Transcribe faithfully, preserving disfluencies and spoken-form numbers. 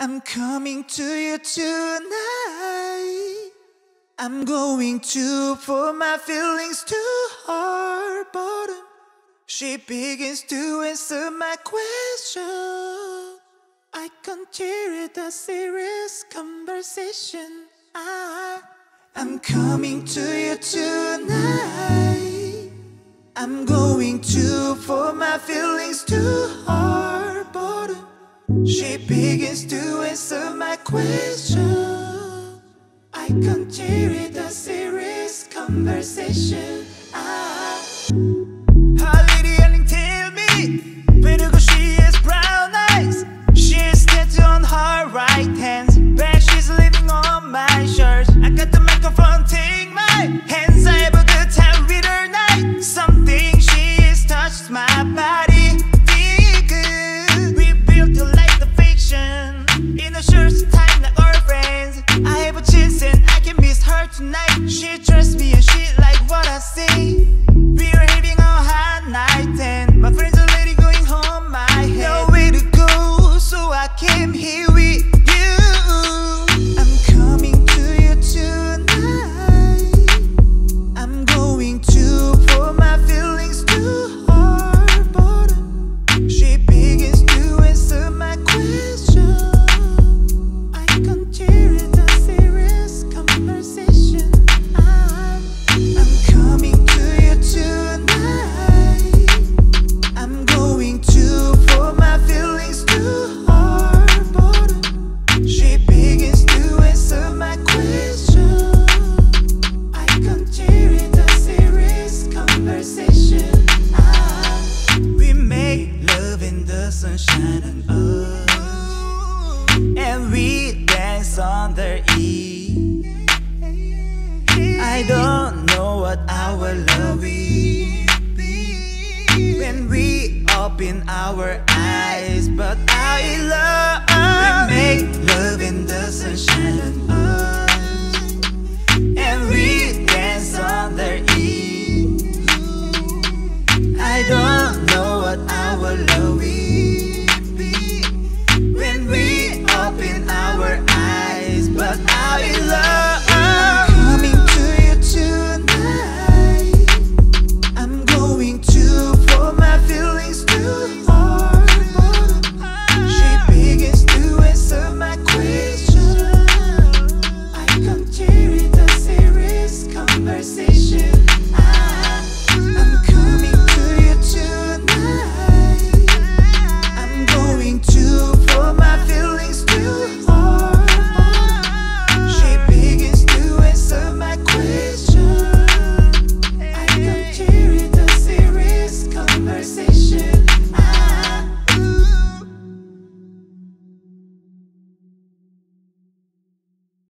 I'm coming to you tonight. I'm going to pour my feelings to her bottom. She begins to answer my question. I continue the serious conversation. I, I'm coming to you tonight. I'm going to pour my feelings to her bottom. She begins to answer my question. I continue the serious conversation. I, her lady yelling, tell me, beautiful she has brown eyes. She is tattooed on her right hand, back she's leaning on my shirt. I got the microphone, take my hands. I have a good time with her night. Something she has touched my body. Feel good. We built a like the fiction in a short time like our friends. I have a chance and I can miss her tonight. She trusts me and she like what I say. We are having a hot night and my friends are already going home. My head nowhere to go, so I came here with you. I'm coming to you tonight. I'm going to pour my feelings to her bottom. She begins to answer my question. I continue the serious conversation. I'm, I'm coming to you tonight. I'm going to pour my feelings to her bottom. She begins to answer my question. I continue the serious conversation. I, we make love in the sunshine and us, and we dance under it. I don't know what our love will be when we open our eyes, but I